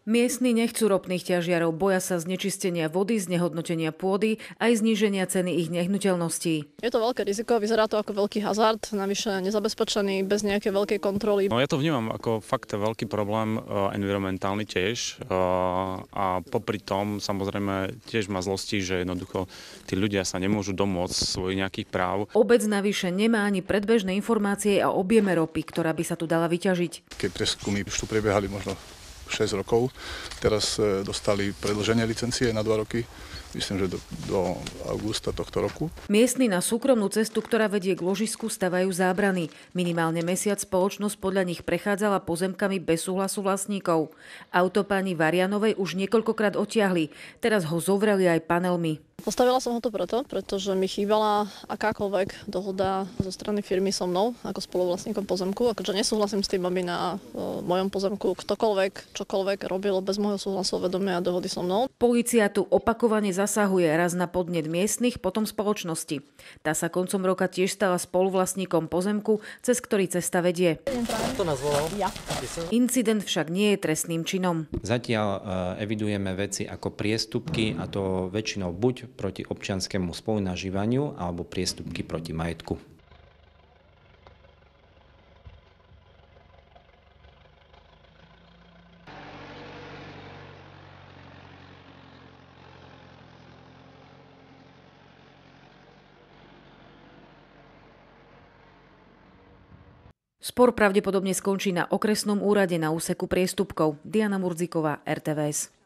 Miestni nechcú ropných ťažiarov, boja sa znečistenia vody, znehodnotenia pôdy aj zníženia ceny ich nehnuteľností. Je to veľké riziko, vyzerá to ako veľký hazard, navyše nezabezpečený, bez nejakej veľkej kontroly. No, ja to vnímam ako fakt veľký problém, environmentálny tiež, a popri tom samozrejme tiež má zlosti, že jednoducho tí ľudia sa nemôžu domôcť svojich nejakých práv. Obec navyše nemá ani predbežné informácie o objeme ropy, ktorá by sa tu dala vyťažiť. Keď prieskumy už tu prebiehali možno 6 rokov. Teraz dostali predĺženie licencie na 2 roky. Myslím, že do augusta tohto roku. Miestni na súkromnú cestu, ktorá vedie k ložisku, stavajú zábrany. Minimálne mesiac spoločnosť podľa nich prechádzala pozemkami bez súhlasu vlastníkov. Auto pani Varianovej už niekoľkokrát odtiahli. Teraz ho zovreli aj panelmi. Postavila som ho to preto, pretože mi chýbala akákoľvek dohoda zo strany firmy so mnou ako spoluvlastníkom pozemku. Akože nesúhlasím s tým, aby na mojom pozemku ktokoľvek, čokoľvek robil bez môjho súhlasu, vedomia a dohody so mnou. Polícia tu opakovane zasahuje, raz na podnet miestnych, potom spoločnosti. Tá sa koncom roka tiež stala spoluvlastníkom pozemku, cez ktorý cesta vedie. Kto nás volal? Ja. Incident však nie je trestným činom. Zatiaľ evidujeme veci ako priestupky, a to väčšinou buď proti občianskému spolunažívaniu alebo priestupky proti majetku. Spor pravdepodobne skončí na okresnom úrade na úseku priestupkov. Diana Murziková, RTVS.